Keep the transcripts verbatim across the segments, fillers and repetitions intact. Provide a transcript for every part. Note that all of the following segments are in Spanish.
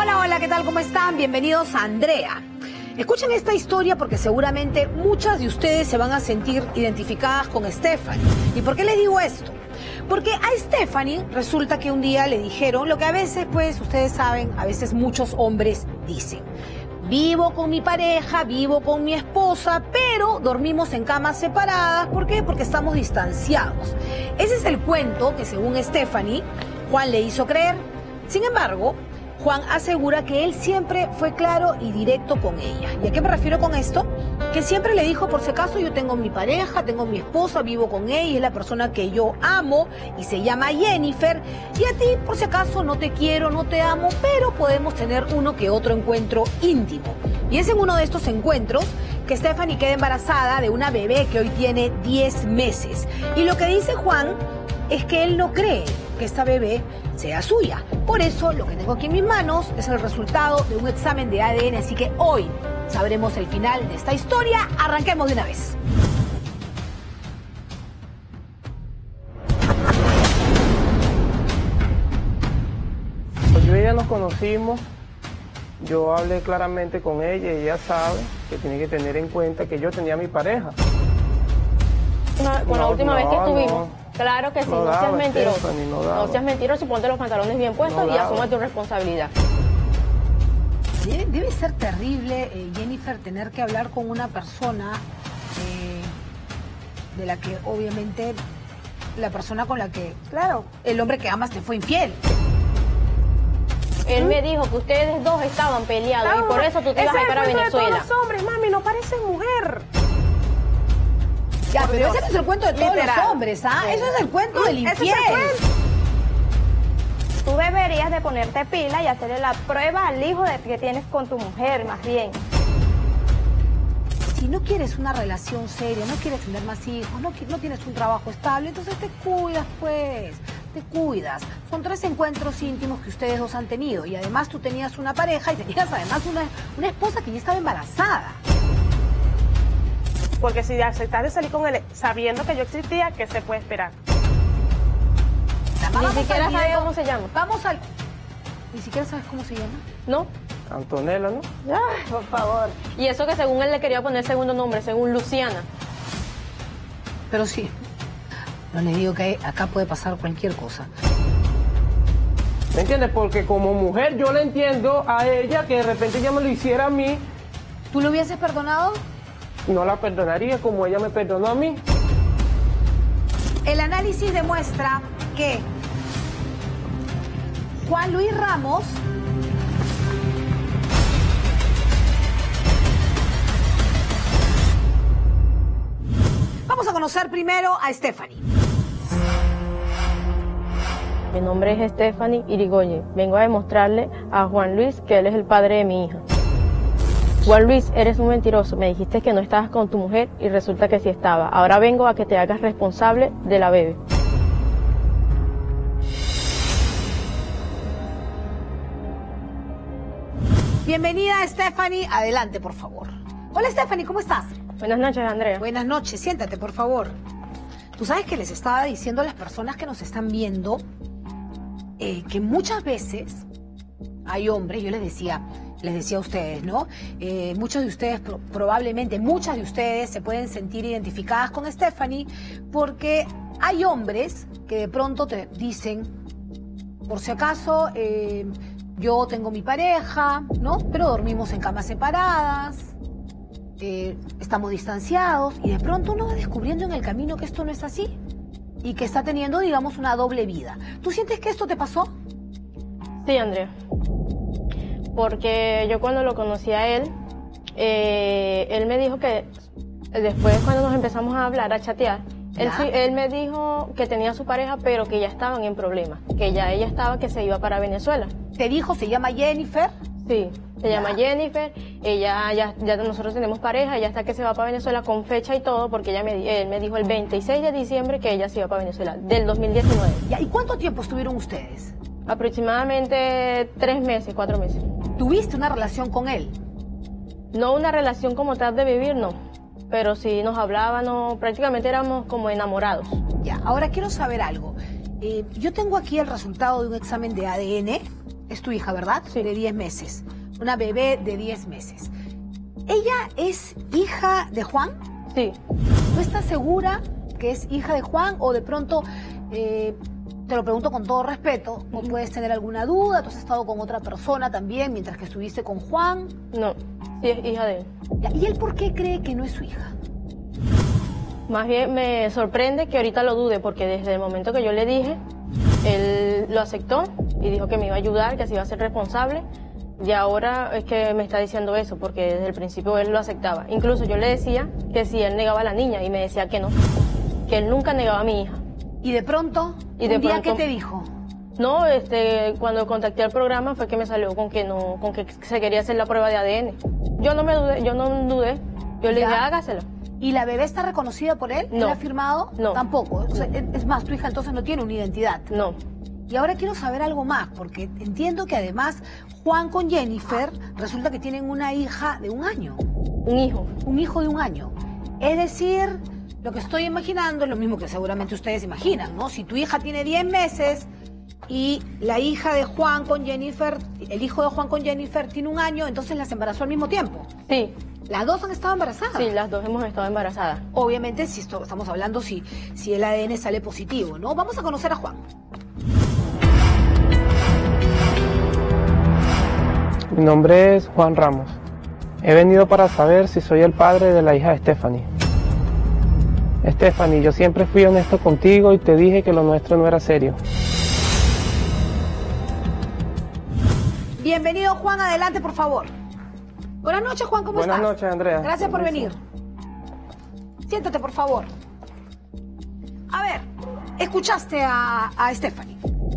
Hola, hola, ¿qué tal? ¿Cómo están? Bienvenidos a Andrea. Escuchen esta historia porque seguramente muchas de ustedes se van a sentir identificadas con Stephanie. ¿Y por qué les digo esto? Porque a Stephanie resulta que un día le dijeron lo que a veces, pues, ustedes saben, a veces muchos hombres dicen. Vivo con mi pareja, vivo con mi esposa, pero dormimos en camas separadas. ¿Por qué? Porque estamos distanciados. Ese es el cuento que, según Stephanie, Juan le hizo creer. Sin embargo, Juan asegura que él siempre fue claro y directo con ella. ¿Y a qué me refiero con esto? Que siempre le dijo, por si acaso, yo tengo mi pareja, tengo mi esposa, vivo con ella, es la persona que yo amo y se llama Jennifer. Y a ti, por si acaso, no te quiero, no te amo, pero podemos tener uno que otro encuentro íntimo. Y es en uno de estos encuentros que Stephanie queda embarazada de una bebé que hoy tiene diez meses. Y lo que dice Juan es que él no cree que esta bebé sea suya. Por eso, lo que tengo aquí en mis manos es el resultado de un examen de A D N, así que hoy sabremos el final de esta historia. Arranquemos de una vez. Pues yo y ella nos conocimos, yo hablé claramente con ella y ella sabe que tiene que tener en cuenta que yo tenía mi pareja. No, con la No, última no, vez que estuvimos. no. Claro que sí, No no, seas daba, mentiroso. Stephanie, no no, daba. seas mentiroso y ponte los pantalones bien puestos No y daba. asume tu responsabilidad. Debe, debe ser terrible, eh, Jennifer, tener que hablar con una persona eh, de la que obviamente la persona con la que, claro, el hombre que amas te fue infiel. Él me dijo que ustedes dos estaban peleados y por eso tú te ibas a ir para Venezuela. De todos los hombres, mami, no pareces mujer. Ya, Por pero Dios. ese no es el cuento de todos Literal. los hombres, ¿ah? Eso es el cuento del Ese es el infiel. cuento. Tú deberías de ponerte pila y hacerle la prueba al hijo de que tienes con tu mujer, más bien. Si no quieres una relación seria, no quieres tener más hijos, no, qui- no tienes un trabajo estable, entonces te cuidas, pues, te cuidas. Son tres encuentros íntimos que ustedes dos han tenido y además tú tenías una pareja y tenías además una, una esposa que ya estaba embarazada. Porque si aceptas de salir con él sabiendo que yo existía, ¿qué se puede esperar? Ni Vamos siquiera al sabe video. cómo se llama. Vamos al... Ni siquiera sabes cómo se llama. ¿No? Antonella, ¿no? Ay, por favor. Y eso que según él le quería poner segundo nombre, según Luciana. Pero sí, no le digo que acá puede pasar cualquier cosa. ¿Me entiendes? Porque como mujer yo le entiendo a ella que de repente ella me lo hiciera a mí, ¿Tú lo hubieses perdonado? no la perdonaría como ella me perdonó a mí. El análisis demuestra que Juan Luis Ramos vamos a conocer primero a Stephanie. Mi nombre es Stephanie Irigoyen. Vengo a demostrarle a Juan Luis que él es el padre de mi hija. Juan Luis, eres un mentiroso. Me dijiste que no estabas con tu mujer y resulta que sí estaba. Ahora vengo a que te hagas responsable de la bebé. Bienvenida, Stephanie. Adelante, por favor. Hola, Stephanie, ¿cómo estás? Buenas noches, Andrea. Buenas noches, siéntate, por favor. Tú sabes que les estaba diciendo a las personas que nos están viendo eh, que muchas veces hay hombres, yo les decía, les decía a ustedes, ¿no? Eh, muchos de ustedes, pro- probablemente muchas de ustedes se pueden sentir identificadas con Stephanie porque hay hombres que de pronto te dicen, por si acaso, eh, yo tengo mi pareja, ¿no? Pero dormimos en camas separadas. Eh, estamos distanciados y de pronto uno va descubriendo en el camino que esto no es así y que está teniendo, digamos, una doble vida. ¿Tú sientes que esto te pasó? Sí, Andrea. Porque yo cuando lo conocí a él, eh, él me dijo que después cuando nos empezamos a hablar, a chatear, él, Ya. sí- él me dijo que tenía su pareja, pero que ya estaban en problemas, que ya ella estaba que se iba para Venezuela. Te dijo, se llama Jennifer. Sí, se Ya. llama Jennifer, ella ya, ya nosotros tenemos pareja, ella está que se va para Venezuela con fecha y todo, porque ella me, di- él me dijo el veintiséis de diciembre que ella se iba para Venezuela, del dos mil diecinueve. Ya, ¿y cuánto tiempo estuvieron ustedes? Aproximadamente tres meses, cuatro meses. ¿Tuviste una relación con él? No una relación como tal de vivir, no. Pero sí nos hablábamos, prácticamente éramos como enamorados. Ya, ahora quiero saber algo. Eh, yo tengo aquí el resultado de un examen de A D N es tu hija, ¿verdad? Sí. De diez meses. Una bebé de diez meses. ¿Ella es hija de Juan? Sí. ¿Tú estás segura que es hija de Juan o de pronto, eh, te lo pregunto con todo respeto, o puedes tener alguna duda? ¿Tú has estado con otra persona también mientras que estuviste con Juan? No, sí es hija de él. ¿Y él por qué cree que no es su hija? Más bien me sorprende que ahorita lo dude, porque desde el momento que yo le dije, él lo aceptó y dijo que me iba a ayudar, que se iba a ser responsable. Y ahora es que me está diciendo eso, porque desde el principio él lo aceptaba. Incluso yo le decía que si él negaba a la niña, y me decía que no, que él nunca negaba a mi hija. Y de pronto, Y de un día, pronto- ¿qué te dijo? No, este, cuando contacté al programa fue que me salió con que no, con que se quería hacer la prueba de A D N. Yo no me dudé, yo no dudé. Yo le Ya. dije, hágasela. ¿Y la bebé está reconocida por él? ¿Él No. ha firmado? No. Tampoco. O sea, es más, tu hija entonces no tiene una identidad. No. Y ahora quiero saber algo más, porque entiendo que además Juan con Jennifer resulta que tienen una hija de un año, Un hijo. un hijo de un año. Es decir, lo que estoy imaginando es lo mismo que seguramente ustedes imaginan, ¿no? Si tu hija tiene diez meses y la hija de Juan con Jennifer, el hijo de Juan con Jennifer tiene un año, entonces las embarazó al mismo tiempo. Sí, Las dos han estado embarazadas. sí, las dos hemos estado embarazadas. Obviamente, si esto, estamos hablando si, si el A D N sale positivo, ¿no? Vamos a conocer a Juan. Mi nombre es Juan Ramos. He venido para saber si soy el padre de la hija de Stephanie. Stephanie, yo siempre fui honesto contigo y te dije que lo nuestro no era serio. Bienvenido, Juan, adelante, por favor. Buenas noches, Juan, ¿cómo Buenas estás? noches, Andrea. Gracias por Permiso. venir. Siéntate, por favor. A ver, escuchaste a, a Stephanie.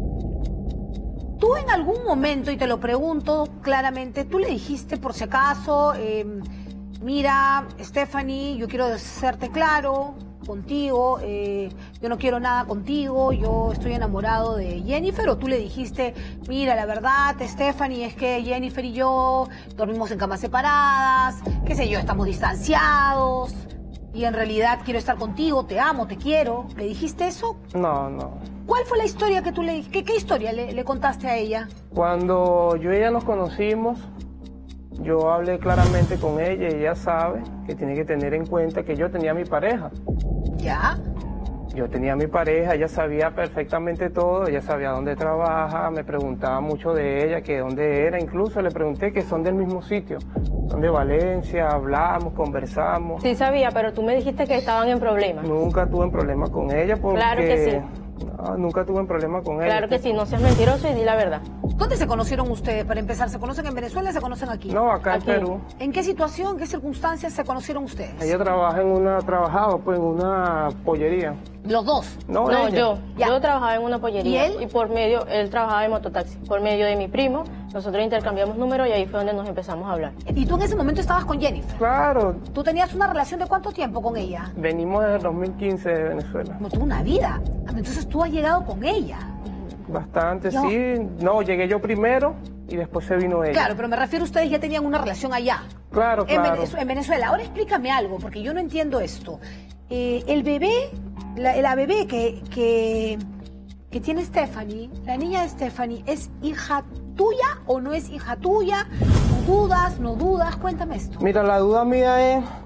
Tú en algún momento, y te lo pregunto claramente, tú le dijiste por si acaso, eh, mira, Stephanie, yo quiero serte claro contigo, eh, yo no quiero nada contigo, yo estoy enamorado de Jennifer, o tú le dijiste, mira, la verdad, Stephanie, es que Jennifer y yo dormimos en camas separadas, qué sé yo, estamos distanciados, y en realidad quiero estar contigo, te amo, te quiero. ¿Le dijiste eso? No, no. ¿Cuál fue la historia que tú le dijiste? ¿Qué, qué historia le, le contaste a ella? Cuando yo y ella nos conocimos, yo hablé claramente con ella y ella sabe que tiene que tener en cuenta que yo tenía mi pareja. ¿Ya? Yo tenía mi pareja, ella sabía perfectamente todo, ella sabía dónde trabaja, me preguntaba mucho de ella, que dónde era, incluso le pregunté que son del mismo sitio, son de Valencia, hablamos, conversamos. Sí sabía, pero tú me dijiste que estaban en problemas. Nunca tuve un problema con ella porque... Claro que sí. No, nunca tuve un problema con ella. Claro que sí, no seas mentiroso y di la verdad. ¿Dónde se conocieron ustedes? Para empezar, ¿se conocen en Venezuela o se conocen aquí? No, acá Aquí. en Perú. ¿En qué situación, en qué circunstancias se conocieron ustedes? Ella trabaja en una, trabajaba pues en una pollería. Los dos. No, No, ella. yo. Ya. Yo trabajaba en una pollería. ¿Y él? por medio, él trabajaba en mototaxi. Por medio de mi primo, nosotros intercambiamos números y ahí fue donde nos empezamos a hablar. Y tú en ese momento estabas con Jennifer. Claro, ¿Tú tenías una relación de cuánto tiempo con ella? venimos desde el dos mil quince de Venezuela. No, tuvo una vida. Entonces tú has llegado con ella. Bastante, Yo- sí. No, llegué yo primero y después se vino ella. Claro, pero me refiero, ustedes ya tenían una relación allá. Claro, En, claro. Venez- en Venezuela. Ahora explícame algo, porque yo no entiendo esto. Eh, el bebé, la, la bebé que, que, que tiene Stephanie, la niña de Stephanie, ¿es hija tuya o no es hija tuya? ¿No dudas, no dudas? Cuéntame esto. Mira, la duda mía es,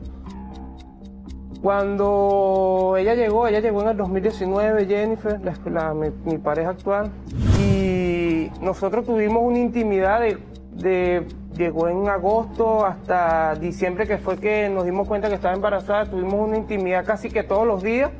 cuando ella llegó, ella llegó en el dos mil diecinueve, Jennifer, la, la- mi, mi pareja actual, y nosotros tuvimos una intimidad de, de- llegó en agosto hasta diciembre, que fue que nos dimos cuenta que estaba embarazada, tuvimos una intimidad casi que todos los días,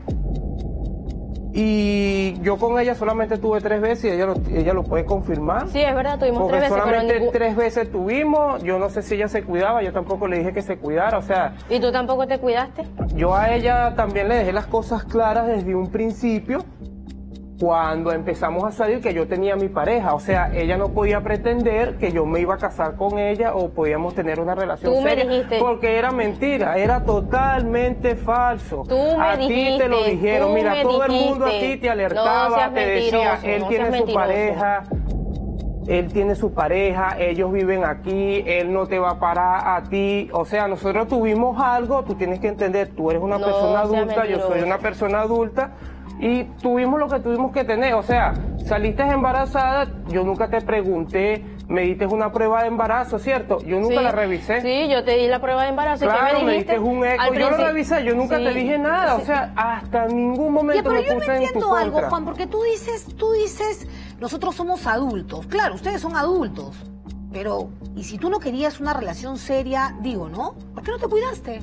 y yo con ella solamente tuve tres veces, y ella lo, ella lo puede confirmar. Sí, es verdad, tuvimos Porque tres veces, pero solamente ningún... tres veces tuvimos, yo no sé si ella se cuidaba, yo tampoco le dije que se cuidara, o sea, ¿Y tú tampoco te cuidaste? yo a ella también le dejé las cosas claras desde un principio, cuando empezamos a salir, que yo tenía mi pareja, o sea, ella no podía pretender que yo me iba a casar con ella o podíamos tener una relación Tú me seria, dijiste- porque era mentira, era totalmente falso. Tú me a ti te lo dijiste, dijeron, tú mira, me todo el mundo a dijiste. ti te No alertaba, seas te decía, mentiroso, él no tiene seas su mentiroso. pareja. Él tiene su pareja, ellos viven aquí, él no te va a parar a ti. O sea, nosotros tuvimos algo, tú tienes que entender, tú eres una No persona seas adulta, yo soy mentiroso. una persona adulta. y tuvimos lo que tuvimos que tener. O sea, saliste embarazada, yo nunca te pregunté, me diste una prueba de embarazo, ¿cierto? Yo nunca Sí, la revisé. Sí, yo te di la prueba de embarazo. Claro, ¿y qué me me dijiste? diste un eco, Al yo lo principio- revisé, yo nunca Sí, te dije nada, sí. o sea, hasta en ningún momento Ya, pero me yo no puse en tu entiendo algo, contra. Juan, porque tú dices, tú dices, nosotros somos adultos. Claro, ustedes son adultos. Pero, ¿y si tú no querías una relación seria, digo, ¿no? ¿Por qué no te cuidaste?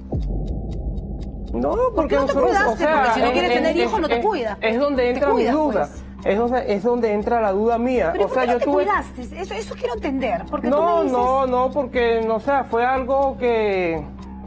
No, ¿Por porque qué no te nosotros, cuidaste? o sea, Porque si no es- quieres es- tener es- hijos, no te es- cuidas. Es donde Te entra cuidas, mi duda. pues. Es donde, es donde entra la duda mía. Pero o ¿por sea, qué no yo te tuve... cuidaste? Eso, eso quiero entender. Porque tú No, me dices, no, no, porque, no sé, fue algo que...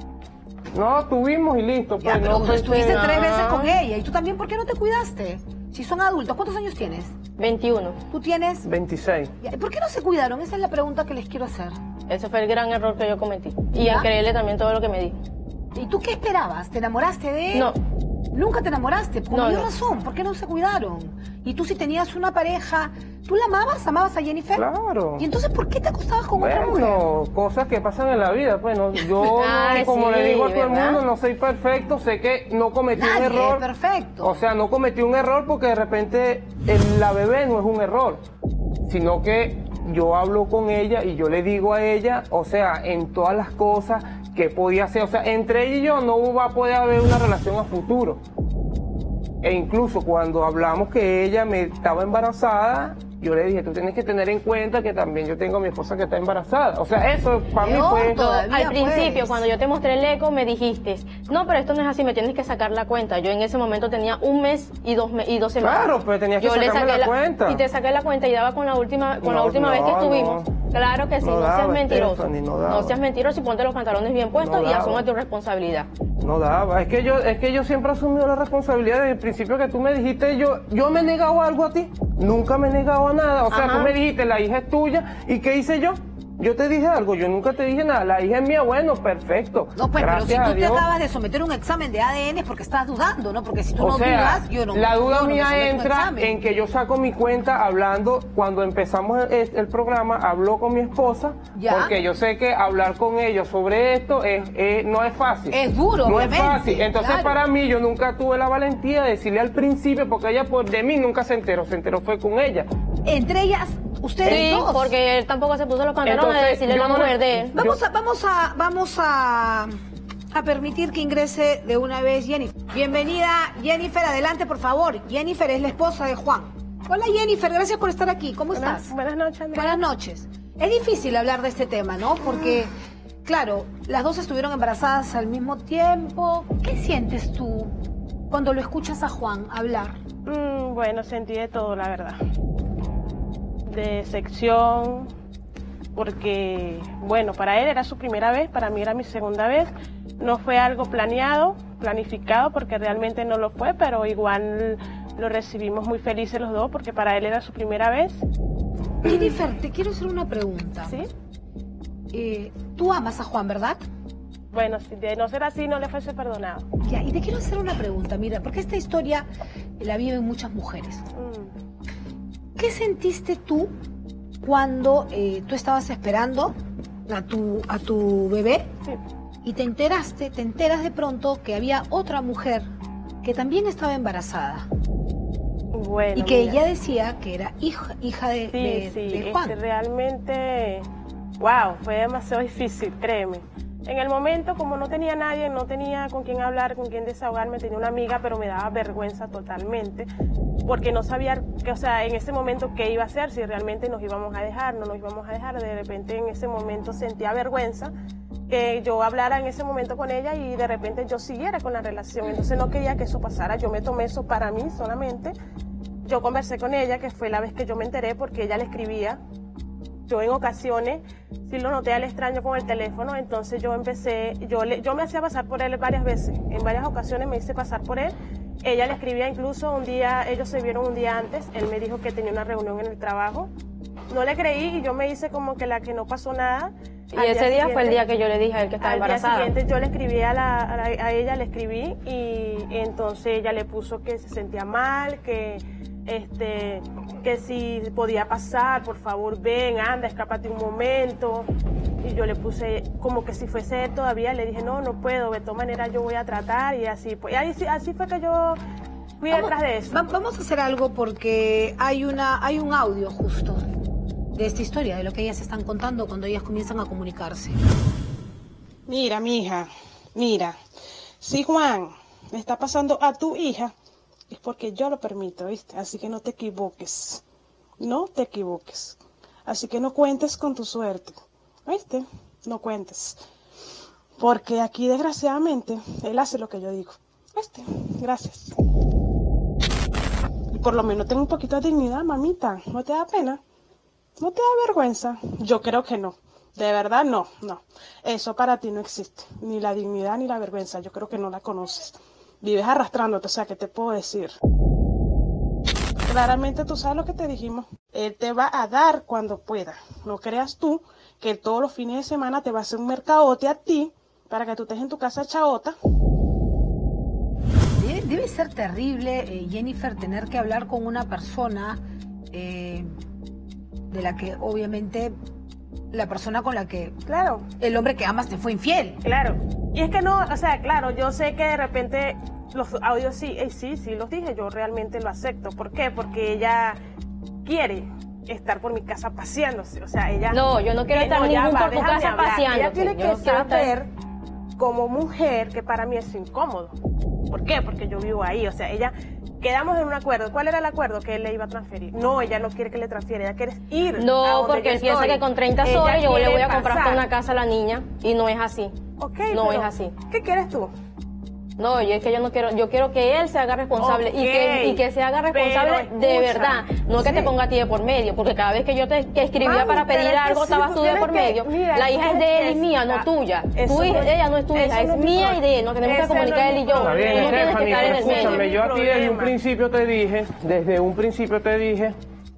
No, tuvimos y listo. Ya, Pues, pero no tú estuviste pensé- tres veces Ah. con ella. ¿Y tú también por qué no te cuidaste? Si son adultos, ¿cuántos años tienes? veintiuno. ¿Tú tienes? veintiséis. Ya, ¿por qué no se cuidaron? Esa es la pregunta que les quiero hacer. Ese fue el gran error que yo cometí. Y ¿Ya? en creerle también todo lo que me dijo. ¿Y tú qué esperabas? ¿Te enamoraste de él? No. Nunca te enamoraste. ¿Por No, mayor no. razón? ¿Por qué no se cuidaron? Y tú si tenías una pareja, ¿tú la amabas? ¿Amabas a Jennifer? Claro. ¿Y entonces por qué te acostabas con otra mujer? Bueno, cosas que pasan en la vida, pues no, yo, Ay, como sí, le digo a todo el ¿verdad? mundo, no soy perfecto, sé que no cometí Nadie un error. es perfecto. O sea, no cometí un error porque de repente el- la bebé no es un error, sino que yo hablo con ella y yo le digo a ella, o sea, en todas las cosas que podía hacer, o sea, entre ella y yo no va a poder haber una relación a futuro. E incluso cuando hablamos que ella me estaba embarazada, yo le dije, tú tienes que tener en cuenta que también yo tengo a mi esposa que está embarazada. O sea, eso para mí Peor fue... todavía. Al principio, pues. cuando yo te mostré el eco, me dijiste, no, pero esto no es así, me tienes que sacar la cuenta. Yo en ese momento tenía un mes y dos, me- y dos semanas. Claro, pero tenías que Yo le sacarme saqué la cuenta. Y te saqué la cuenta y daba con la última, con la No, última vez que no, estuvimos. no. Claro que sí, No no, daba, seas mentiroso. Stephanie, no daba. seas mentiroso y ponte los pantalones bien puestos No y daba. asume tu responsabilidad. No daba, es que yo es que yo siempre he asumido la responsabilidad desde el principio que tú me dijiste, yo yo me he negado algo a ti, nunca me he negado a nada, o sea, Ajá. tú me dijiste, la hija es tuya, ¿y qué hice yo? Yo te dije algo, yo nunca te dije nada, la hija es mía, bueno, perfecto. No, pues, Gracias pero a si tú te Dios. acabas de someter un examen de A D N es porque estás dudando, ¿no? Porque si tú O no sea, dudas, yo no. la duda yo no me mía someto a un entra examen. en que yo saco mi cuenta hablando, cuando empezamos el, el programa, habló con mi esposa, Ya. porque yo sé que hablar con ellos sobre esto es, es- no es fácil. Es duro, No obviamente, es fácil. Entonces, claro. para mí, yo nunca tuve la valentía de decirle al principio, porque ella por de mí nunca se enteró, se enteró fue con ella. Entre ellas, ustedes Sí, dos. porque él tampoco se puso los pantalones de Entonces, decirle a yo la no le- mujer de él. Vamos a, vamos a, vamos a, a permitir que ingrese de una vez Jennifer. Bienvenida, Jennifer, adelante, por favor. Jennifer es la esposa de Juan. Hola, Jennifer, gracias por estar aquí. ¿Cómo Buenas, estás? buenas noches, Andrea. Buenas noches. Es difícil hablar de este tema, ¿no? Porque, claro, las dos estuvieron embarazadas al mismo tiempo. ¿Qué sientes tú cuando lo escuchas a Juan hablar? Mm, bueno, sentí de todo, la verdad. Decepción, porque, bueno, para él era su primera vez, para mí era mi segunda vez. No fue algo planeado, planificado, porque realmente no lo fue, pero igual lo recibimos muy felices los dos, porque para él era su primera vez. Jennifer, te quiero hacer una pregunta. ¿Sí? Eh, tú amas a Juan, ¿verdad? Bueno, si de no ser así, no le fuese perdonado. Ya, y te quiero hacer una pregunta, mira, porque esta historia la viven muchas mujeres. Mm. ¿Qué sentiste tú cuando eh, tú estabas esperando a tu, a tu bebé Sí. y te enteraste, te enteras de pronto que había otra mujer que también estaba embarazada Bueno, y que mira. ella decía que era hija, hija de, Sí, de- sí, de Juan? este, realmente, wow, fue demasiado difícil, créeme. En el momento, como no tenía nadie, no tenía con quién hablar, con quién desahogarme, tenía una amiga, pero me daba vergüenza totalmente, porque no sabía, que, o sea, en ese momento qué iba a hacer, si realmente nos íbamos a dejar, no nos íbamos a dejar. De repente, en ese momento sentía vergüenza que yo hablara en ese momento con ella y de repente yo siguiera con la relación. Entonces no quería que eso pasara, yo me tomé eso para mí solamente. Yo conversé con ella, que fue la vez que yo me enteré, porque ella le escribía. Yo en ocasiones sí lo noté al extraño con el teléfono, entonces yo empecé, yo, le, yo me hacía pasar por él varias veces, en varias ocasiones me hice pasar por él. Ella le escribía incluso un día, ellos se vieron un día antes, él me dijo que tenía una reunión en el trabajo. No le creí y yo me hice como que la que no pasó nada. Y Al ese día fue el siguiente- día que yo le dije a él que estaba al embarazada. día siguiente yo le escribí a, la, a, la- a ella, le escribí y entonces ella le puso que se sentía mal, que este que si podía pasar, por favor ven, anda, escápate un momento. Y yo le puse como que si fuese él todavía, le dije no, no puedo, de todas maneras yo voy a tratar y así. Pues, y así, así fue que yo fui Vamos, detrás de eso. va- vamos a hacer algo porque hay, una, hay un audio justo de esta historia, de lo que ellas están contando cuando ellas comienzan a comunicarse. Mira, mija, mira, si Juan le está pasando a tu hija, es porque yo lo permito, ¿viste? Así que no te equivoques, no te equivoques. Así que no cuentes con tu suerte, ¿viste? No cuentes. Porque aquí, desgraciadamente, él hace lo que yo digo, ¿viste? Gracias. Y por lo menos ten un poquito de dignidad, mamita, ¿no te da pena? ¿No te da vergüenza? Yo creo que no. De verdad, no, no. Eso para ti no existe. Ni la dignidad ni la vergüenza. Yo creo que no la conoces. Vives arrastrándote, o sea, ¿qué te puedo decir? Claramente tú sabes lo que te dijimos. Él te va a dar cuando pueda. No creas tú que él todos los fines de semana te va a hacer un mercadote a ti para que tú estés en tu casa chaota. Debe, debe ser terrible, eh, Jennifer, tener que hablar con una persona eh, de la que obviamente la persona con la que Claro, el hombre que amas te fue infiel. claro. Y es que no, o sea, claro, yo sé que de repente los audios sí, eh, sí, sí los dije, yo realmente lo acepto. ¿Por qué? Porque ella quiere estar por mi casa paseándose, o sea, ella... No, yo no quiero Eh, estar no, ya ningún va, por tu déjame casa hablar. paseándote. Ella tiene Yo que no quiero estar- saber, como mujer, que para mí es incómodo. ¿Por qué? Porque yo vivo ahí, o sea, ella... Quedamos en un acuerdo. ¿Cuál era el acuerdo? Que él le iba a transferir. No, ella no quiere que le transfiera, ella quiere ir a No, donde porque yo él piensa estoy. que con treinta Ella soles yo le quiere voy a comprar hasta pasar. una casa a la niña y no es así. Ok, No pero es así. ¿Qué quieres tú? No, yo es que yo no quiero, yo quiero que él se haga responsable y, que, Ok, y que se haga responsable pero de escucha, verdad, no que sí. te ponga a ti de por medio, porque cada vez que yo te que escribía Mami, para pero pedir es que algo, sí, estabas tú tú de tienes por que- medio. mira, La tú hija es tienes de él que y mía, no estar- tuya. eso Tu hija- no es- ella no es tu eso hija, es no es mi mía y problema. de él, nos tenemos que Ese no comunicar es él y mi yo. Está bien, Tú no tienes que Stephanie, estar en pero el medio. escúchame, yo a ti desde un Problema. principio te dije, desde un principio te dije,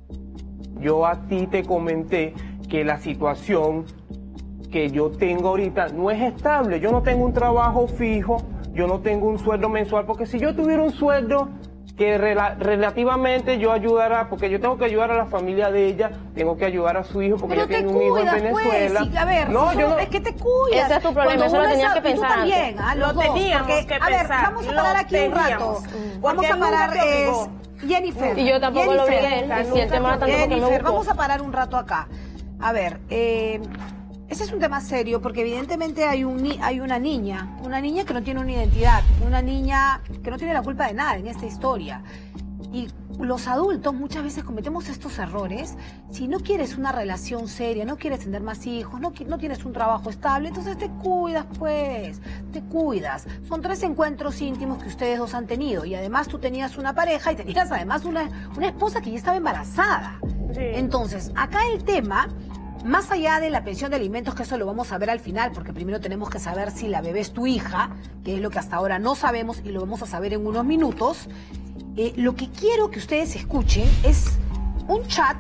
yo a ti te comenté que la situación que yo tengo ahorita no es estable. Yo no tengo un trabajo fijo, yo no tengo un sueldo mensual, porque si yo tuviera un sueldo que rela- relativamente yo ayudara, porque yo tengo que ayudar a la familia de ella, tengo que ayudar a su hijo, porque Pero ella te tiene un hijo en cuidas, Venezuela. pues. Y, a ver, no, eso yo no, es que te cuidas. Ese es tu problema, Cuando eso lo uno tenías es- que y tú pensar también, antes. ah, los Lo dos, teníamos porque, que a ver, pensar, vamos a lo parar aquí un rato. teníamos. Vamos Porque a él nunca parar, te es, obligó. Jennifer. Y yo tampoco lo Jennifer, obligué, y si él te nunca mata, te- tampoco me Jennifer, buscó. vamos a parar un rato acá. A ver, eh, ese es un tema serio porque evidentemente hay, un, ni- hay una niña, una niña que no tiene una identidad, una niña que no tiene la culpa de nada en esta historia. Y los adultos muchas veces cometemos estos errores. Si no quieres una relación seria, no quieres tener más hijos, no, qui- no tienes un trabajo estable, entonces te cuidas, pues, te cuidas. Son tres encuentros íntimos que ustedes dos han tenido y además tú tenías una pareja y tenías además una, una esposa que ya estaba embarazada. Sí. Entonces, acá el tema, más allá de la pensión de alimentos, que eso lo vamos a ver al final, porque primero tenemos que saber si la bebé es tu hija, que es lo que hasta ahora no sabemos y lo vamos a saber en unos minutos. Eh, lo que quiero que ustedes escuchen es un chat,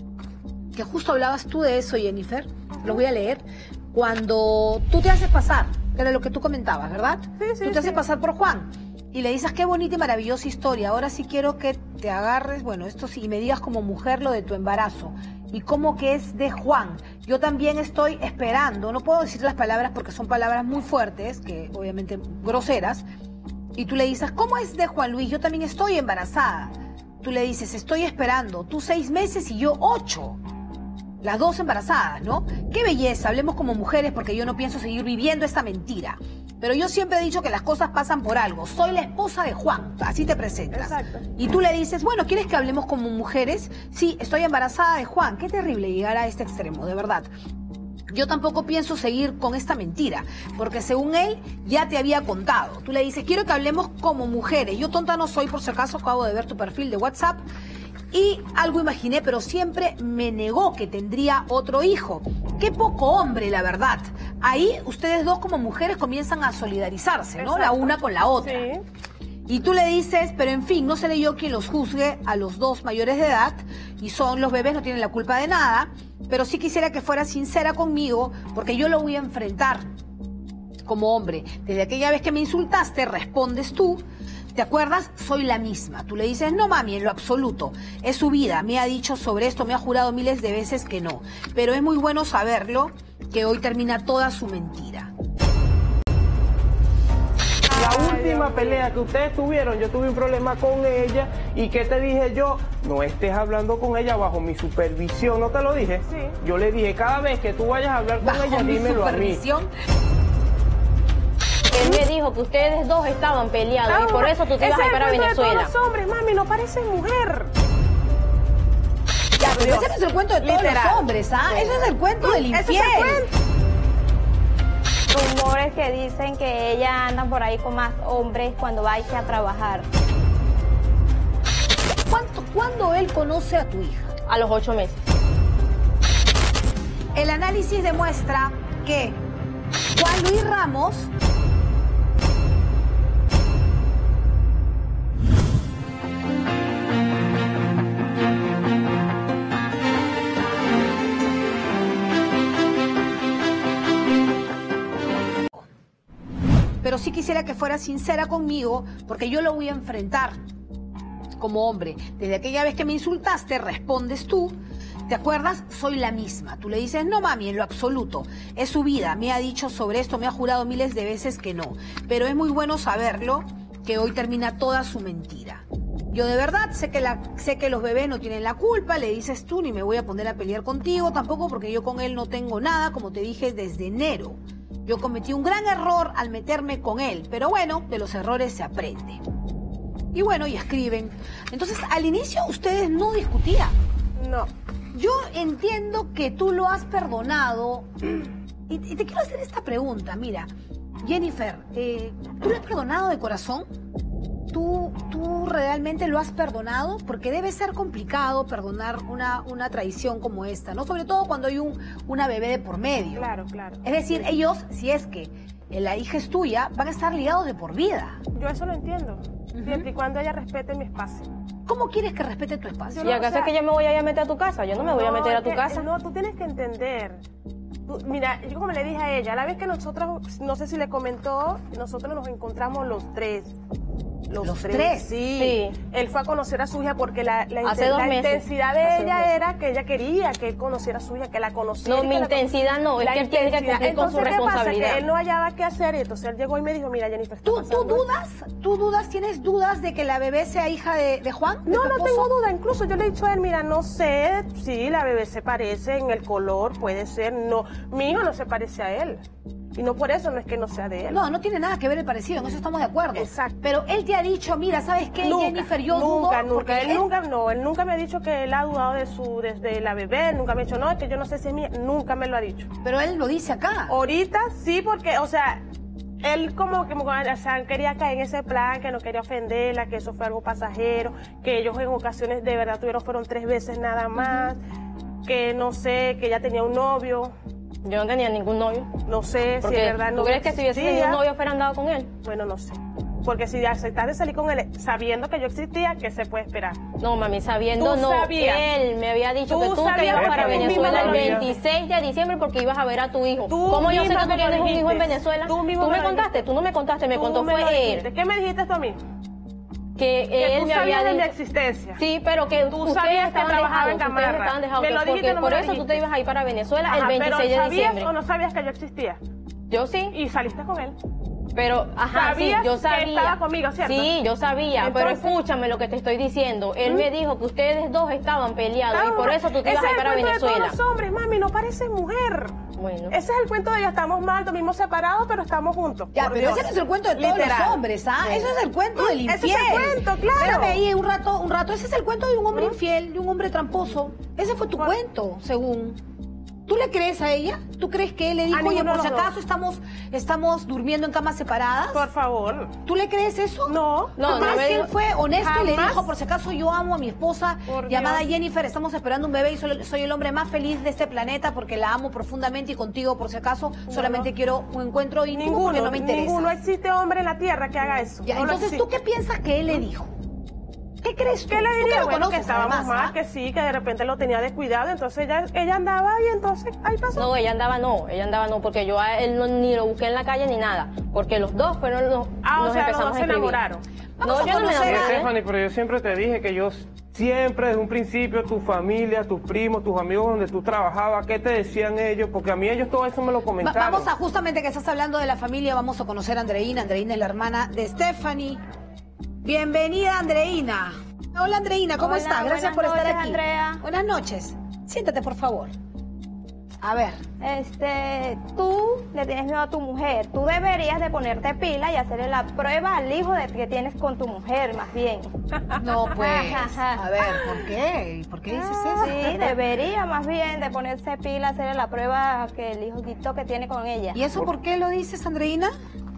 que justo hablabas tú de eso, Jennifer, lo voy a leer, cuando tú te haces pasar, que era lo que tú comentabas, ¿verdad? Sí, sí, Tú te haces sí. pasar por Juan y le dices, qué bonita y maravillosa historia, ahora sí quiero que te agarres, bueno, esto sí, y me digas como mujer lo de tu embarazo y cómo que es de Juan. Yo también estoy esperando, no puedo decir las palabras porque son palabras muy fuertes, que obviamente groseras, y tú le dices, ¿cómo es de Juan Luis? Yo también estoy embarazada. Tú le dices, estoy esperando, tú seis meses y yo ocho. Las dos embarazadas, ¿no? Qué belleza, hablemos como mujeres porque yo no pienso seguir viviendo esta mentira. Pero yo siempre he dicho que las cosas pasan por algo. Soy la esposa de Juan, así te presentas. Exacto. Y tú le dices, bueno, ¿quieres que hablemos como mujeres? Sí, estoy embarazada de Juan. Qué terrible llegar a este extremo, de verdad. Yo tampoco pienso seguir con esta mentira, porque según él ya te había contado. Tú le dices, quiero que hablemos como mujeres. Yo tonta no soy, por si acaso acabo de ver tu perfil de WhatsApp y algo imaginé, pero siempre me negó que tendría otro hijo. Qué poco hombre, la verdad. Ahí ustedes dos como mujeres comienzan a solidarizarse, ¿no? La Exacto. una con la otra. Sí. Y tú le dices, pero en fin, no seré yo quien los juzgue a los dos mayores de edad, y son los bebés, no tienen la culpa de nada, pero sí quisiera que fuera sincera conmigo, porque yo lo voy a enfrentar como hombre. Desde aquella vez que me insultaste, respondes tú, ¿te acuerdas? Soy la misma. Tú le dices, no mami, en lo absoluto. Es su vida, me ha dicho sobre esto, me ha jurado miles de veces que no. Pero es muy bueno saberlo, que hoy termina toda su mentira. La última Dios pelea mío. que ustedes tuvieron, yo tuve un problema con ella. ¿Y qué te dije yo? No estés hablando con ella bajo mi supervisión. ¿No te lo dije? Sí. Yo le dije, cada vez que tú vayas a hablar con Bajo ella, mi dímelo a mí. supervisión. Él me dijo que ustedes dos estaban peleados y por eso tú te Ese ibas a ir es el para cuento de Venezuela. todos los hombres, mami, no pareces mujer. Ya, pero ese no es el cuento de todos Literal. los hombres, ¿ah? Ese es el cuento del Ese es el infiel. cuento. Rumores que dicen que ella anda por ahí con más hombres cuando va a irse a trabajar. ¿Cuánto, ¿Cuándo él conoce a tu hija? A los ocho meses. El análisis demuestra que Juan Luis Ramos pero sí quisiera que fuera sincera conmigo porque yo lo voy a enfrentar como hombre. Desde aquella vez que me insultaste, respondes tú. ¿Te acuerdas? Soy la misma. Tú le dices, no mami, en lo absoluto. Es su vida. Me ha dicho sobre esto, me ha jurado miles de veces que no. Pero es muy bueno saberlo, que hoy termina toda su mentira. Yo de verdad sé que, la, sé que los bebés no tienen la culpa, le dices tú, ni me voy a poner a pelear contigo tampoco porque yo con él no tengo nada, como te dije desde enero. Yo cometí un gran error al meterme con él, pero bueno, de los errores se aprende. Y bueno, y escriben. Entonces, al inicio ustedes no discutían. No. Yo entiendo que tú lo has perdonado. Y, y te quiero hacer esta pregunta. Mira, Jennifer, eh, ¿tú lo has perdonado de corazón? ¿Tú, ¿Tú realmente lo has perdonado? Porque debe ser complicado perdonar una, una traición como esta, ¿no? Sobre todo cuando hay un, una bebé de por medio. Claro, claro. Es decir, ellos, si es que la hija es tuya, van a estar ligados de por vida. Yo eso lo entiendo. Siempre y cuando ella respete mi espacio. ¿Cómo quieres que respete tu espacio? ¿Y acaso o sea, es que yo me voy a ir a meter a tu casa? Yo no me voy a meter a tu es que- casa. No, tú tienes que entender. Tú- mira, yo como le dije a ella, a la vez que nosotros, no sé si le comentó, nosotros nos encontramos los tres. Los, ¿Los tres? Sí. Sí. Él fue a conocer a su hija porque la, la, Hace inten- dos la meses. intensidad de Hace dos ella meses. era que ella quería que él conociera a su hija, que la conociera. No, y mi que la- intensidad no, es la que él tiene que intensidad. cumplir con su Entonces, ¿qué pasa? responsabilidad. Que él no hallaba qué hacer y entonces él llegó y me dijo, mira, Jennifer, está ¿Tú, ¿Tú pasando dudas? ¿Tú dudas? ¿Tienes dudas de que la bebé sea hija de, de Juan? de No, tu no esposo? tengo duda. Incluso yo le he dicho a él, mira, no sé si la bebé se parece en el color, puede ser. No, mi hijo no se parece a él. Y no por eso no es que no sea de él. No, no tiene nada que ver el parecido, en eso estamos de acuerdo. Exacto. Pero él te ha dicho, mira, ¿sabes qué, Nunca, Jennifer? Yo dudo nunca, nunca. porque Él nunca, no, él nunca me ha dicho que él ha dudado de su, desde la bebé. Nunca me ha dicho, no, es que yo no sé si es mía. Nunca me lo ha dicho. Pero él lo dice acá. Ahorita sí, porque, o sea, él como que o sea, quería caer en ese plan, que no quería ofenderla, que eso fue algo pasajero, que ellos en ocasiones de verdad tuvieron, fueron tres veces nada más, que no sé, que ella tenía un novio, Yo no tenía ningún novio. no sé si Porque es verdad. ¿tú no crees que si hubiese tenido un novio fuera andado con él? Bueno, no sé. Porque si aceptaste salir con él sabiendo que yo existía, ¿qué se puede esperar? No, mami, sabiendo Tú no. sabías. Él me había dicho Tú que tú te sabías ibas para porque tú Venezuela misma el me lo dijiste. veintiséis de diciembre porque ibas a ver a tu hijo. Tú ¿Cómo yo sé misma que tú me lo tienes un hijo en dijiste. Venezuela? Tú misma ¿Tú me me lo contaste? dijiste. Tú no me contaste, me Tú contó me lo fue dijiste. él. ¿Qué me dijiste tú a mí? Que Que él tú me sabías había de mi dicho. existencia. Sí, pero que Tú ustedes sabías que estaban trabajaba en dejados, ustedes Gamarra. estaban dejados, Me lo porque dijiste, no me por lo eso tú dijiste. te ibas a ir para Venezuela Ajá, el veintiséis pero de ¿sabías diciembre. o no sabías que yo existía? Yo sí, Y saliste con él. pero ajá, sí, ¿Sabías yo que sabía. estaba conmigo, cierto? Sí, yo sabía, pero Entonces- escúchame lo que te estoy diciendo. Él me dijo que ustedes dos estaban peleados y por eso tú te ibas a ir para Ese es el cuento de Venezuela. todos los hombres, mami, no pareces mujer. Bueno. Ese es el cuento de ella, estamos mal, dormimos separados, pero estamos juntos. Ya, por pero Dios. ese no es el cuento de todos Literal. los hombres, ¿ah? Sí. Eso es el cuento del Ese es el infiel. cuento, claro. Espérame ahí un rato, un rato. Ese es el cuento de un hombre infiel, de un hombre tramposo. Ese fue tu Por- cuento, según. ¿Tú le crees a ella? ¿Tú crees que él le dijo, A oye, ninguno por de si los acaso dos. estamos, estamos durmiendo en camas separadas? Por favor. ¿Tú le crees eso? No. No, ¿Tú crees no me que digo- él fue honesto y le Jamás. dijo, por si acaso yo amo a mi esposa Por llamada Dios. Jennifer, estamos esperando un bebé y soy, soy el hombre más feliz de este planeta porque la amo profundamente y contigo, por si acaso, solamente quiero un encuentro íntimo porque Ninguno, no me interesa? ninguno existe hombre en la tierra que haga eso. Ya, No lo entonces, existe. ¿tú qué piensas que él le dijo? ¿Qué crees tú? ¿Qué le Tú diría? lo Bueno, que conoces, estábamos además, mal, ¿ah? que sí, que de repente lo tenía descuidado, entonces ella, ella andaba y entonces ahí pasó. No, ella andaba no, ella andaba no, porque yo a él no, ni lo busqué en la calle ni nada, porque los dos fueron los Ah, o nos sea, los empezamos dos a se escribir. enamoraron. Vamos No, a yo no me conocer a- enamoré. Stephanie, pero yo siempre te dije que yo siempre desde un principio, tu familia, tus primos, tus amigos donde tú trabajabas, ¿qué te decían ellos? Porque a mí ellos todo eso me lo comentaron. Va- vamos a, justamente que estás hablando de la familia, vamos a conocer a Andreina. Andreina es la hermana de Stephanie. Bienvenida, Andreina. Hola, Andreina, ¿cómo Hola, estás? Gracias por buenas estar noches, aquí. Andrea. Buenas noches. Siéntate, por favor. A ver. Este, tú le tienes miedo a tu mujer. Tú deberías de ponerte pila y hacerle la prueba al hijo de que tienes con tu mujer, más bien. No, pues. A ver, ¿por qué? ¿Por qué dices eso? Sí, debería más bien de ponerse pila, hacerle la prueba que el hijito que tiene con ella. ¿Y eso por qué lo dices, Andreina?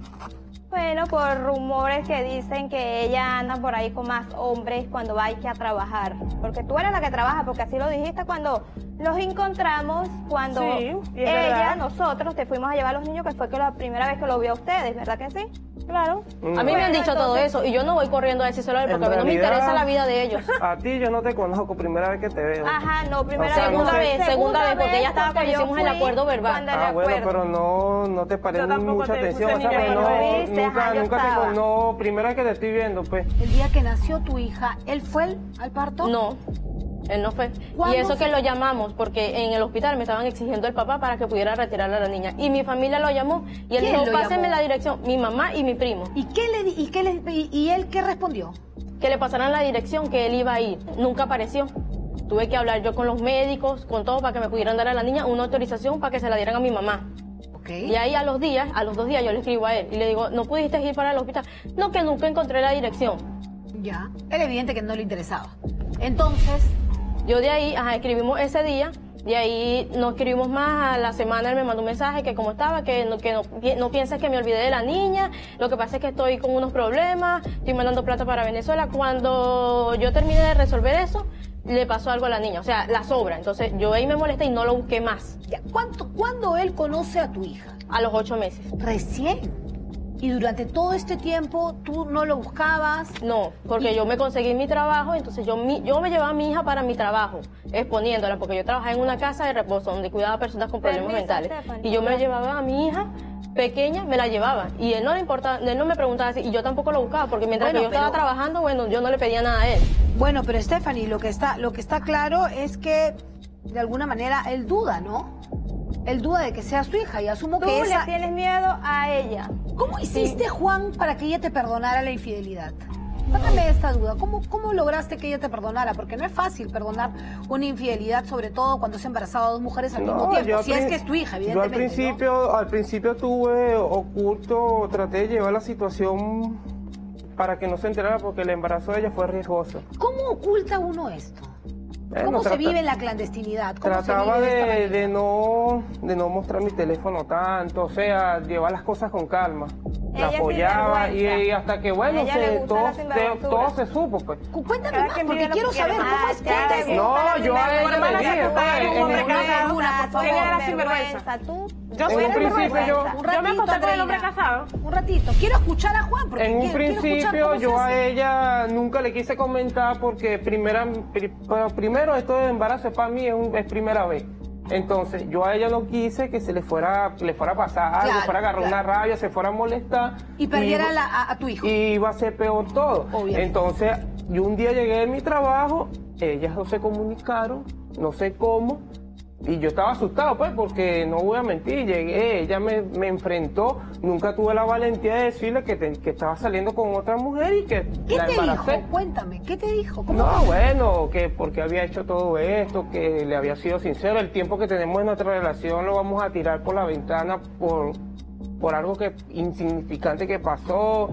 Bueno, por rumores que dicen que ella anda por ahí con más hombres cuando va que a trabajar. Porque tú eres la que trabaja, porque así lo dijiste cuando los encontramos, cuando Sí, y es ella, verdad. nosotros te fuimos a llevar a los niños, que fue que la primera vez que lo vio a ustedes, ¿verdad que sí? Claro. A mí me han dicho todo eso y yo no voy corriendo a decírselo a él porque a mí no me realidad, interesa la vida de ellos. A ti yo no te conozco, primera vez que te veo. Ajá, no, primera O sea, vez. Segunda no sé. vez, segunda vez, porque ella estaba porque cuando yo hicimos el fui acuerdo verbal. cuando el Ah, bueno, acuerdo. pero no, no te paré Yo tampoco mucha te atención, puse o sea, ni pero me no, viste, nunca, ajá, yo nunca te estaba. con- no, primera vez que te estoy viendo, pues. El día que nació tu hija, ¿él fue el- al parto? No, él no fue. ¿Cuándo Y eso fue? que lo llamamos, porque en el hospital me estaban exigiendo el papá para que pudiera retirar a la niña. Y mi familia lo llamó y él ¿Quién dijo, lo pásenme llamó? la dirección, mi mamá y mi primo. ¿Y qué le di- y qué le y, y él qué respondió? Que le pasaran la dirección, que él iba a ir. Nunca apareció. Tuve que hablar yo con los médicos, con todo, para que me pudieran dar a la niña una autorización para que se la dieran a mi mamá. Ok. Y ahí a los días, a los dos días yo le escribo a él y le digo, ¿no pudiste ir para el hospital? No, que nunca encontré la dirección. Ya. Era evidente que no le interesaba. Entonces, Yo de ahí, ajá, escribimos ese día, de ahí no escribimos más, a la semana él me mandó un mensaje que cómo estaba, que no, que no, pi- no pienses que me olvidé de la niña, lo que pasa es que estoy con unos problemas, estoy mandando plata para Venezuela. Cuando yo terminé de resolver eso, le pasó algo a la niña, o sea, la sobra. Entonces yo ahí me molesté y no lo busqué más, ya, ¿cuánto, ¿cuándo él conoce a tu hija? a los ocho meses. Recién. Y durante todo este tiempo tú no lo buscabas. No, porque yo me conseguí mi trabajo, entonces yo, mi- yo me llevaba a mi hija para mi trabajo, exponiéndola, porque yo trabajaba en una casa de reposo donde cuidaba a personas con problemas Permiso, mentales. Stephanie. Y yo me llevaba a mi hija pequeña, me la llevaba. Y él no le importaba, él no me preguntaba así, y yo tampoco lo buscaba, porque mientras Bueno, que yo estaba pero- trabajando, bueno, yo no le pedía nada a él. Bueno, pero Stephanie, lo que está, lo que está claro es que de alguna manera él duda, ¿no? Él duda de que sea su hija y asumo Tú que le esa. tienes miedo a ella. ¿Cómo hiciste, Juan, para que ella te perdonara la infidelidad? Sácame esta duda. ¿Cómo, ¿Cómo lograste que ella te perdonara? Porque no es fácil perdonar una infidelidad, sobre todo cuando has embarazado a dos mujeres al mismo tiempo. al Si es prin- que es tu hija, Yo al evidentemente. principio, al principio tuve oculto, traté de llevar la situación para que no se enterara porque el embarazo de ella fue riesgoso. ¿no? ¿Cómo oculta uno esto? Bueno, ¿Cómo se trata- vive en la clandestinidad? ¿Cómo se Trataba vive de esta de, manera? de no de no mostrar mi teléfono tanto, o sea, llevar las cosas con calma. Ella La es apoyaba y, sinvergüenza. y hasta que bueno, A ella le se, gusta todo, la se- sinvergüenzura. todo se supo pues. Cu- Cuéntame Cada más, quien porque vive lo quiero que quiere. saber cómo Ah, es ya, cuenta le esa- No, gusta la yo a ella le sinvergüenza. dije, Tú pues, eres en un un- sinvergüenza, una, por tú favor. eres Ella era sinvergüenza, tú. Yo En soy un principio sinvergüenza. yo- Un Yo me ratito, acosté con el hombre Andreina. casado. Un ratito. Quiero escuchar a Juan, porque En un quiero, quiero escuchar principio cómo se yo a hace. ella nunca le quise comentar porque primera, pri- pero primero esto de embarazo para mí es, un- es primera vez. Entonces yo a ella no quise que se le fuera, le fuera a pasar algo, Claro, fuera a agarrar claro. una rabia, se fuera a molestar. Y perdiera iba- la- a, a tu hijo. Y iba a ser peor todo. Obviamente. Entonces yo un día llegué de mi trabajo, ellas no se comunicaron, no sé cómo. Y yo estaba asustado, pues, porque no voy a mentir, llegué, ella me, me enfrentó, nunca tuve la valentía de decirle que, te- que estaba saliendo con otra mujer y que ¿Qué la te embaracé. dijo? Cuéntame, ¿qué te dijo? ¿Cómo No, bueno, que porque había hecho todo esto, que le había sido sincero, el tiempo que tenemos en nuestra relación lo vamos a tirar por la ventana por, por algo que insignificante que pasó.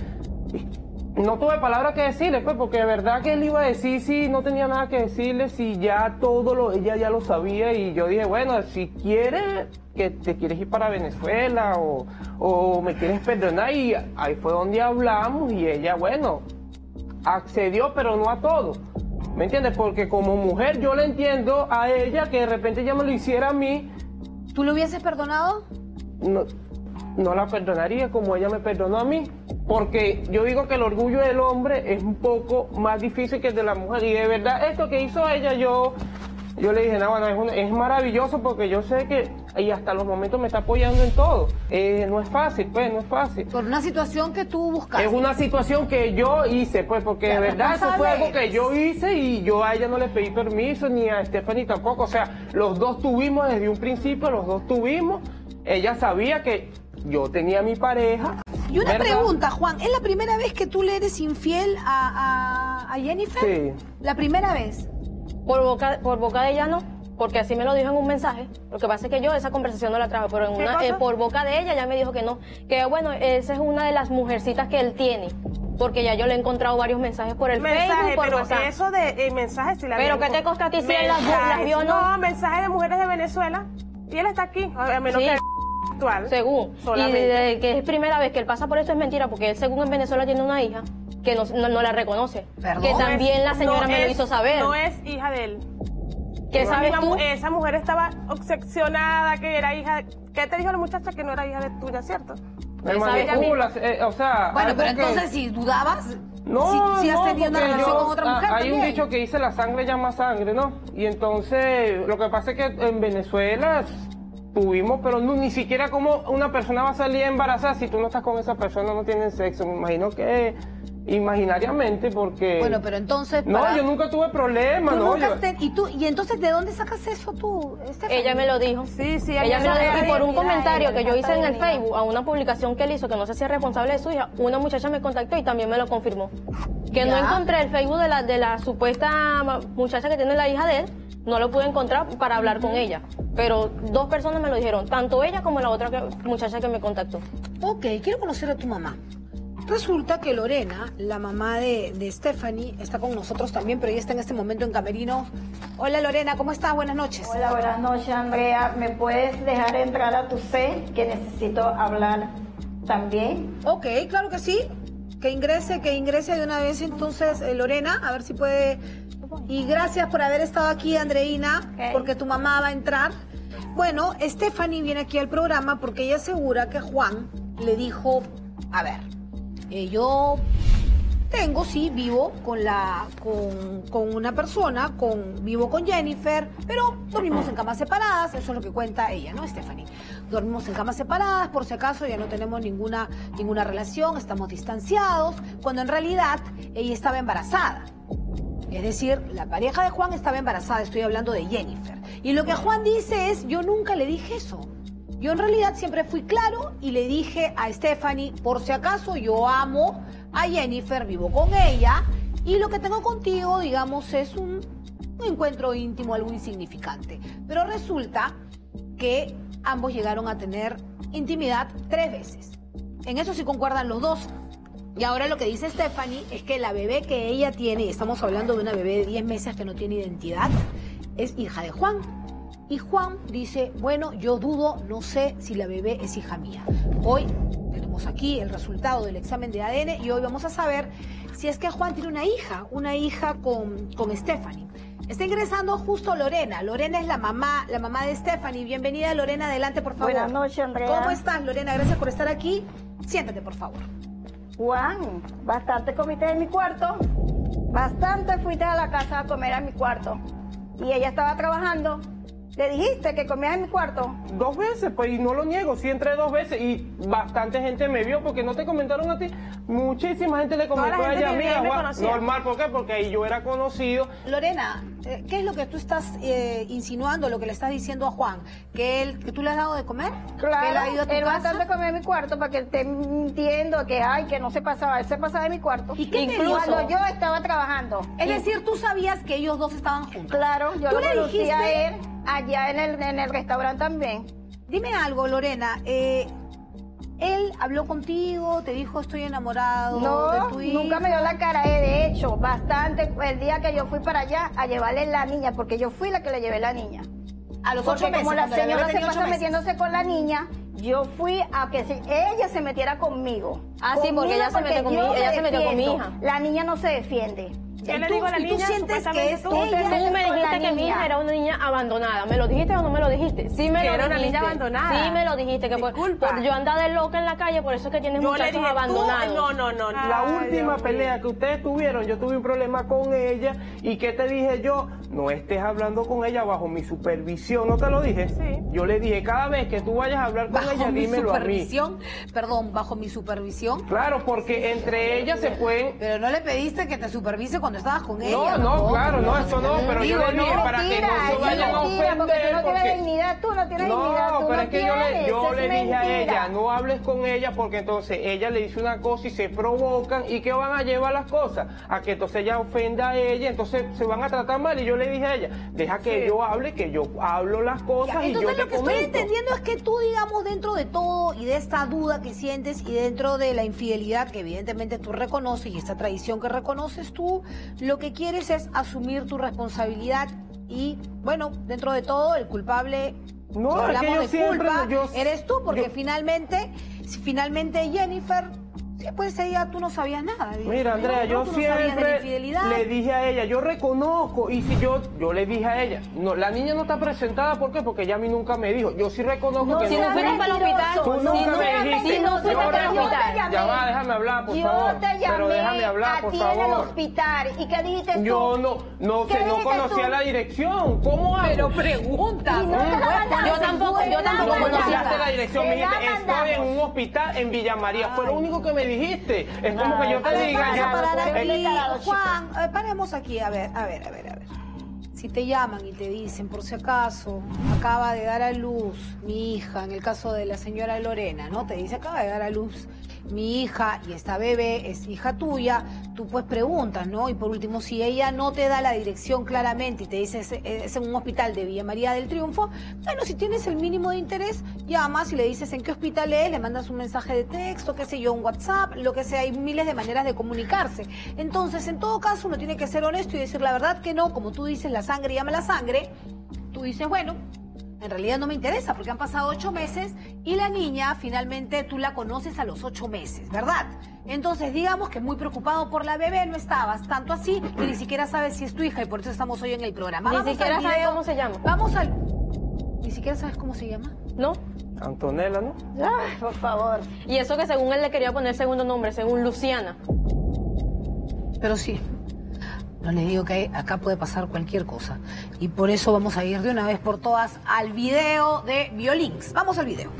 Y no tuve palabras que decirle, pues, porque de verdad que él iba a decir si no tenía nada que decirle, si ya todo lo, ella ya lo sabía, y yo dije, bueno, si quieres, que te quieres ir para Venezuela o, o me quieres perdonar, y ahí fue donde hablamos y ella, bueno, accedió, pero no a todo. ¿Me entiendes? Porque como mujer yo le entiendo a ella que de repente ella me lo hiciera a mí, ¿Tú lo hubieses perdonado? no, no la perdonaría como ella me perdonó a mí. Porque yo digo que el orgullo del hombre es un poco más difícil que el de la mujer. Y de verdad, esto que hizo ella, yo Yo le dije, no, bueno, es, un, es maravilloso porque yo sé que, y hasta los momentos me está apoyando en todo. Eh, no es fácil, pues, no es fácil. Por una situación que tú buscaste. Es una situación que yo hice, pues, porque de verdad eso fue algo que yo hice y yo a ella no le pedí permiso, ni a Stephanie tampoco. O sea, los dos tuvimos desde un principio, los dos tuvimos. Ella sabía que yo tenía mi pareja. Y una ¿verdad? pregunta, Juan, ¿es la primera vez que tú le eres infiel a, a, a Jennifer? Sí. ¿La primera vez? Por boca, por boca de ella no, porque así me lo dijo en un mensaje. Lo que pasa es que yo esa conversación no la trajo, pero en una, eh, por boca de ella ya me dijo que no. Que bueno, esa es una de las mujercitas que él tiene. Porque ya yo le he encontrado varios mensajes por el mensaje, Facebook, por pero WhatsApp. eso de eh, mensajes si la ¿Pero vieron qué te con- consta a ti si él las, las vio o no? No, mensajes de mujeres de Venezuela. Y él está aquí, a menos Sí. que actual. Según. Solamente. Y de que es primera vez que él pasa por esto es mentira, porque él según en Venezuela tiene una hija que no, no, no la reconoce. Perdón. Que también la señora No me lo es- hizo saber. No es hija de él. ¿Qué No, sabes esa, tú? mu- esa mujer estaba obsesionada que era hija. ¿Qué te dijo la muchacha que no era hija de tuya, cierto? Me ¿Sabes? manipula, eh, o sea... Bueno, algo pero que- entonces si dudabas, No, si, si has no, tenido una porque relación yo- con otra ah, mujer hay también. un dicho que dice la sangre llama sangre, ¿no? Y entonces, lo que pasa es que en Venezuela tuvimos, pero no, ni siquiera como una persona va a salir embarazada si tú no estás con esa persona, no tienen sexo. Me imagino que imaginariamente, porque... Bueno, pero entonces... No, para- yo nunca tuve problemas, tú ¿no? nunca Yo- has ten- ¿Y, tú, ¿Y entonces de dónde sacas eso tú, Stephanie? Ella me lo dijo. Sí, sí, Ella me lo dijo. Y por un Mira, comentario ella, que yo le hice en falta el dignidad. Facebook, a una publicación que él hizo, que no sé si es responsable de su hija, una muchacha me contactó y también me lo confirmó. Que no Ya. encontré el Facebook de la, de la supuesta muchacha que tiene la hija de él, no lo pude encontrar para hablar con ella. Pero dos personas me lo dijeron, tanto ella como la otra que- muchacha que me contactó. Ok, quiero conocer a tu mamá. Resulta que Lorena, la mamá de, de Stephanie, está con nosotros también, pero ella está en este momento en camerino. Hola Lorena, ¿cómo estás? Buenas noches. Hola, buenas noches, Andrea. ¿Me puedes dejar entrar a tu C? Que necesito hablar también. Ok, claro que sí. Que ingrese, que ingrese de una vez entonces eh, Lorena, a ver si puede. Y gracias por haber estado aquí, Andreina, Ok. porque tu mamá va a entrar. Bueno, Stephanie viene aquí al programa porque ella asegura que Juan le dijo, a ver, eh, yo tengo, sí, vivo con la, con, con una persona, con, vivo con Jennifer, pero dormimos en camas separadas, eso es lo que cuenta ella, ¿no, Stephanie? Dormimos en camas separadas, por si acaso ya no tenemos ninguna, ninguna relación, estamos distanciados, cuando en realidad ella estaba embarazada. Es decir, la pareja de Juan estaba embarazada, estoy hablando de Jennifer. Y lo que Juan dice es, yo nunca le dije eso. Yo en realidad siempre fui claro y le dije a Stephanie, por si acaso yo amo a Jennifer, vivo con ella y lo que tengo contigo, digamos, es un, un encuentro íntimo, algo insignificante. Pero resulta que ambos llegaron a tener intimidad tres veces. En eso sí concuerdan los dos. Y ahora lo que dice Stephanie es que la bebé que ella tiene, y estamos hablando de una bebé de diez meses que no tiene identidad, es hija de Juan. Y Juan dice, bueno, yo dudo, no sé si la bebé es hija mía. Hoy tenemos aquí el resultado del examen de A D N y hoy vamos a saber si es que Juan tiene una hija, una hija con, con Stephanie. Está ingresando justo Lorena. Lorena es la mamá, la mamá de Stephanie. Bienvenida, Lorena, adelante, por favor. Buenas noches, Andrea. ¿Cómo estás, Lorena? Gracias por estar aquí. Siéntate, por favor. Juan, bastante comiste en mi cuarto. Bastante fuiste a la casa a comer a mi cuarto. Y ella estaba trabajando. ¿Le dijiste que comías en mi cuarto? Dos veces, pues, y no lo niego, sí entré dos veces y bastante gente me vio porque no te comentaron a ti. Muchísima gente le comentó Toda la a gente ella, que mira, me Juan, conocía. normal, ¿por qué? Porque ahí yo era conocido. Lorena, eh, ¿qué es lo que tú estás eh, insinuando, lo que le estás diciendo a Juan? ¿Que, él, que tú le has dado de comer? ¿Que él Claro, ha ido a tu él casa? bastante comía en mi cuarto para que esté mintiendo que ay, que no se pasaba. Él se pasaba de mi cuarto. ¿Y qué te Incluso dijo? cuando yo estaba trabajando. Es decir, tú sabías que ellos dos estaban juntos. Claro, yo ¿Tú lo le conocí dijiste? a él allá en el, en el restaurante también. Dime algo, Lorena. eh, ¿Él habló contigo? ¿Te dijo estoy enamorado de No, tu hija? nunca me dio la cara, eh, de hecho, bastante el día que yo fui para allá a llevarle la niña, porque yo fui la que le llevé la niña. A los Porque ocho meses, como la cuando bebé señora se tenía ocho pasa meses. metiéndose con la niña, yo fui a que se- ella se metiera conmigo. Ah, sí, porque ella se mete con mi- yo me ella se metió con mi defiendo. hija. La niña no se defiende. Ya, ¿Qué y le tú- digo a la y tú niña? sientes que Supuestamente es tú- Tú ella me es la dijiste que mi niña. hija era una niña abandonada. ¿Me lo dijiste o no me lo dijiste? Sí me Que lo era una dijiste. niña abandonada. Sí me lo dijiste. Que por, Disculpa. por yo andar de loca en la calle, por eso es que tienes Yo le muchachos dije, tú, abandonados. no, no, no. La Ay, última Dios pelea mío. que ustedes tuvieron, yo tuve un problema con ella. ¿Y qué te dije yo? No estés hablando con ella bajo mi supervisión. ¿No te lo dije? Sí. Yo le dije, cada vez que tú vayas a hablar con Bajo ella, mi dímelo a mí. supervisión, perdón, bajo mi supervisión. Claro, porque entre ellas se pueden... Pero no le pediste que te supervise cuando estabas con No, ella. no, claro, no, eso no, pero yo Digo, le dije no, para que Mentira, no se eso es vayan a mentira, porque tú ofender. no tienes porque- dignidad, tú no tienes dignidad, No, tú pero no es que yo le, tienes, yo es le dije a mentira. ella, no hables con ella porque entonces ella le dice una cosa y se provocan y ¿qué van a llevar las cosas? A que entonces ella ofenda a ella, entonces se van a tratar mal y yo le dije a ella, deja que Sí. yo hable, que yo hablo las cosas Ya, y yo entonces te lo que comento. estoy entendiendo es que tú, digamos, dentro de todo y de esta duda que sientes y dentro de la infidelidad que evidentemente tú reconoces y esta traición que reconoces tú, lo que quieres es asumir tu responsabilidad y, bueno, dentro de todo el culpable, No, si es que hablamos yo de siempre- culpa, yo- eres tú, porque yo- finalmente, si finalmente Jennifer, sí, pues ella, tú no sabías nada. Mira, Andrea, ¿no? yo Tú no sabías de la siempre infidelidad. le dije a ella, yo reconozco, y si yo, yo le dije a ella, no, la niña no está presentada, ¿por qué? Porque ella a mí nunca me dijo, yo sí reconozco No que Si seas no fuiste para el hospital, Tú mentiroso, nunca no me seas dijiste. si no fuiste Yo para el reconozco- hospital. Ya va, déjame hablar, por yo favor. te llamé Pero déjame hablar, a por ti en el favor. hospital. ¿Y qué dijiste tú? Yo no, no, ¿Qué sé, no dijiste conocía tú? la dirección. ¿Cómo hago? Pero pregunta. Y no te la mandaste, Yo tampoco, yo te la tampoco No me mandaste. mandaste la dirección, Te me la dijiste, estoy en mandamos. un hospital en Villa María. Fue lo único que me dijiste. Es como que yo A te ver, diga, vamos ya- a parar tú eres aquí. declarado, chica. Juan, eh, paremos aquí. A ver, a ver, a ver, a ver. Si te llaman y te dicen, por si acaso, acaba de dar a luz mi hija, en el caso de la señora Lorena, ¿no? Te dice, acaba de dar a luz mi hija y esta bebé es hija tuya, tú pues preguntas, ¿no? Y por último, si ella no te da la dirección claramente y te dice es, es en un hospital de Villa María del Triunfo, bueno, si tienes el mínimo de interés, llamas y le dices en qué hospital es, le mandas un mensaje de texto, qué sé yo, un WhatsApp, lo que sea, hay miles de maneras de comunicarse. Entonces, en todo caso, uno tiene que ser honesto y decir la verdad que no, como tú dices, la sangre llama la sangre, tú dices, bueno, en realidad no me interesa porque han pasado ocho meses y la niña finalmente tú la conoces a los ocho meses, ¿verdad? Entonces digamos que muy preocupado por la bebé no estabas, tanto así que ni siquiera sabes si es tu hija y por eso estamos hoy en el programa. Ni Vamos siquiera al sabes video. cómo se llama. Vamos al... Ni siquiera sabes cómo se llama. ¿No? Antonella, ¿no? Ay, por favor. Y eso que según él le quería poner segundo nombre, según Luciana. Pero sí, no les digo que acá puede pasar cualquier cosa. Y por eso vamos a ir de una vez por todas al video de Violins. Vamos al video.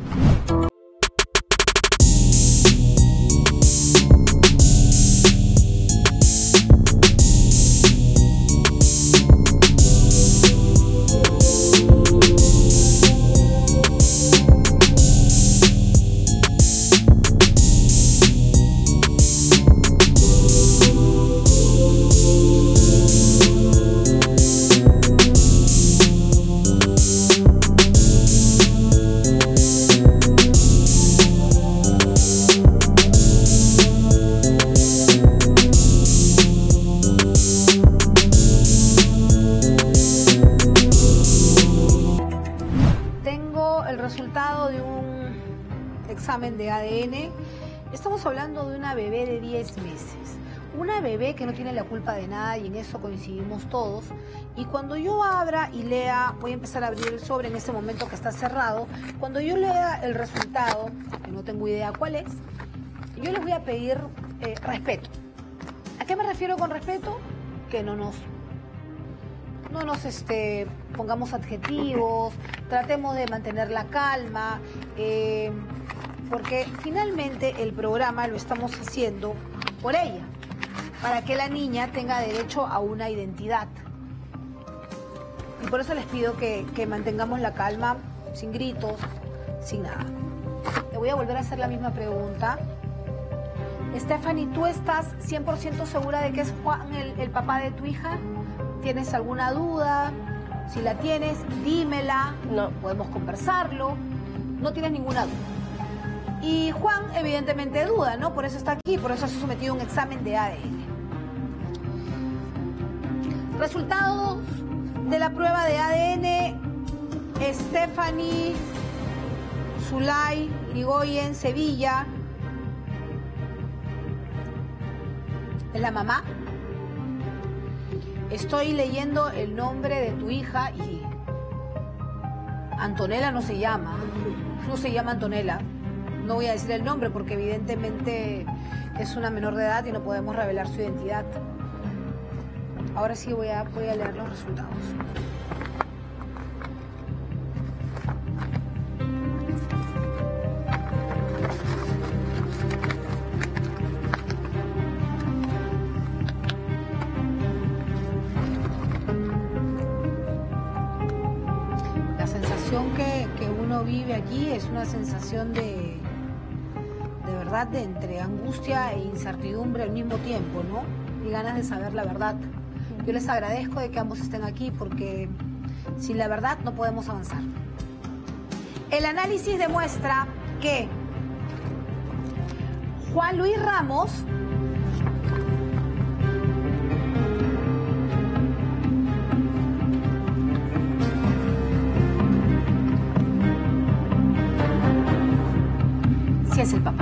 Tengo el resultado de un examen de A D N. Estamos hablando de una bebé de diez meses. Una bebé que no tiene la culpa de nada y en eso coincidimos todos. Y cuando yo abra y lea, voy a empezar a abrir el sobre en este momento que está cerrado. Cuando yo lea el resultado, que no tengo idea cuál es, yo les voy a pedir eh, respeto. ¿A qué me refiero con respeto? Que no nos no nos este, pongamos adjetivos, tratemos de mantener la calma, eh, porque finalmente el programa lo estamos haciendo por ella, para que la niña tenga derecho a una identidad. Y por eso les pido que, que mantengamos la calma, sin gritos, sin nada. Te voy a volver a hacer la misma pregunta. Stephanie, ¿tú estás cien por ciento segura de que es Juan el, el papá de tu hija? ¿Tienes alguna duda? Si la tienes, dímela. No. Podemos conversarlo. No tienes ninguna duda. Y Juan, evidentemente, duda, ¿no? Por eso está aquí, por eso se ha sometido a un examen de A D N. Resultados de la prueba de A D N: Stephanie Zulay Irigoyen Sevilla es la mamá. estoy leyendo el nombre de tu hija y Antonella no se llama, no se llama Antonella. No voy a decir el nombre porque evidentemente es una menor de edad y no podemos revelar su identidad. Ahora sí voy a, voy a leer los resultados. La sensación que, que uno vive aquí es una sensación de, de verdad, de entre angustia e incertidumbre al mismo tiempo, ¿no? Y ganas de saber la verdad. Yo les agradezco de que ambos estén aquí porque sin la verdad no podemos avanzar. El análisis demuestra que Juan Luis Ramos sí es el papá,